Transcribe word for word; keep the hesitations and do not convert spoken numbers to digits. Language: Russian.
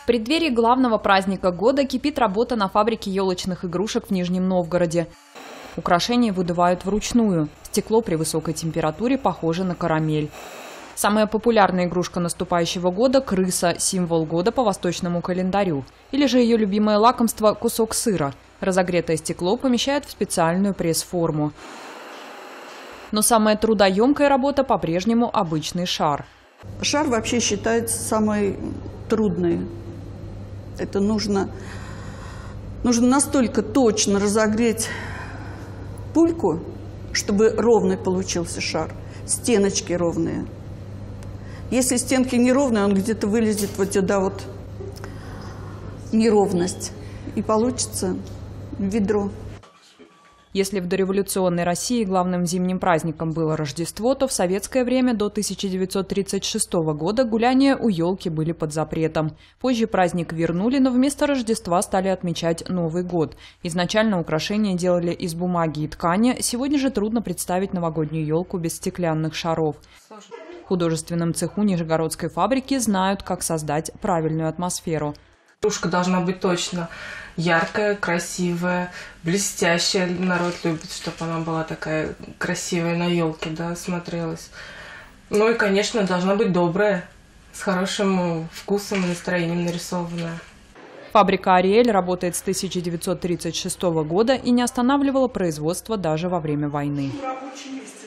В преддверии главного праздника года кипит работа на фабрике елочных игрушек в Нижнем Новгороде. Украшения выдувают вручную. Стекло при высокой температуре похоже на карамель. Самая популярная игрушка наступающего года – крыса, символ года по восточному календарю. Или же ее любимое лакомство – кусок сыра. Разогретое стекло помещают в специальную пресс-форму. Но самая трудоемкая работа по-прежнему обычный шар. Шар вообще считается самой трудной. Это нужно, нужно настолько точно разогреть пульку, чтобы ровный получился шар, стеночки ровные. Если стенки неровные, он где-то вылезет вот сюда вот неровность, и получится ведро. Если в дореволюционной России главным зимним праздником было Рождество, то в советское время до тысяча девятьсот тридцать шестого года гуляния у елки были под запретом. Позже праздник вернули, но вместо Рождества стали отмечать Новый год. Изначально украшения делали из бумаги и ткани, сегодня же трудно представить новогоднюю елку без стеклянных шаров. В художественном цеху Нижегородской фабрики знают, как создать правильную атмосферу. Игрушка должна быть точно яркая, красивая, блестящая. Народ любит, чтобы она была такая красивая на елке, да, смотрелась. Ну и, конечно, должна быть добрая, с хорошим вкусом и настроением нарисованная. Фабрика «Ариэль» работает с тысяча девятьсот тридцать шестого года и не останавливала производство даже во время войны. Рабочее место.